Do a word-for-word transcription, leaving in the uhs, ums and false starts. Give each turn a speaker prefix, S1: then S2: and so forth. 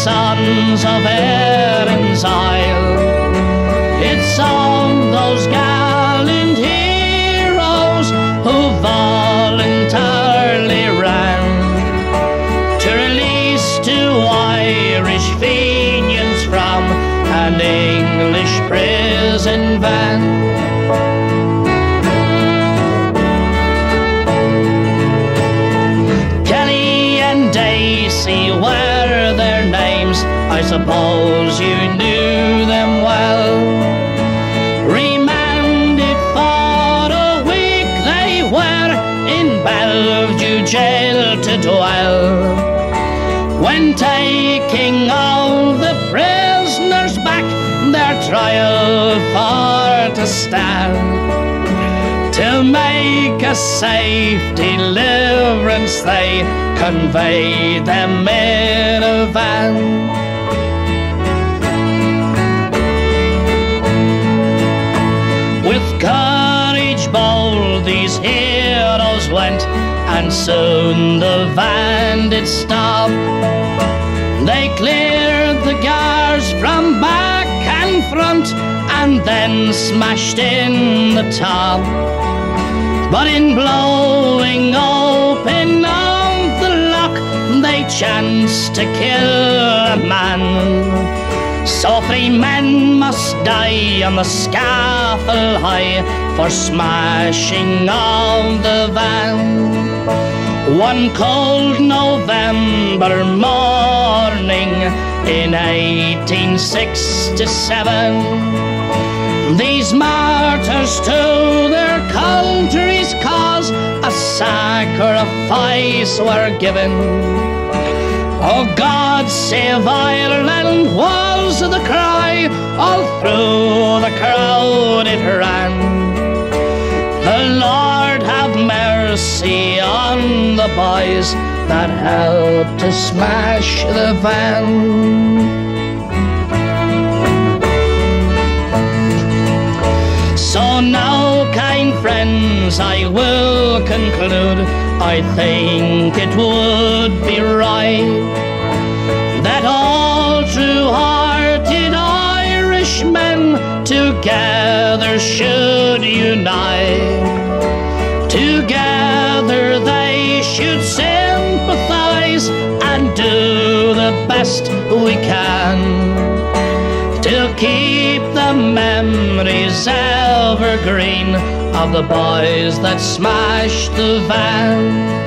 S1: sons of Erin's Isle. It's all those gallant heroes who voluntarily ran to release two Irish Fenians from an English prison van. See where their names, I suppose you knew them well. Remanded for a week they were in Bellevue jail to dwell. When taking all the prisoners back, their trial for to stand, to make a safe deliverance they conveyed them in a van. With courage bold these heroes went, and soon the van did stop. They cleared the guards from back and front, and then smashed in the top. But in blowing open of the lock, they chanced to kill a man. So three men must die on the scaffold high for smashing of the van. One cold November morning in eighteen sixty-seven, these martyrs to their country's cause a sacrifice were given. Oh, God save Ireland was the cry, all through the crowd it ran. The Lord have mercy on the boys that helped to smash the van. So now, kind friends, I will conclude, I think it would be right that all true-hearted Irishmen together should unite. Together they should sympathize and do the best we can to keep the memories evergreen of the boys that smashed the van.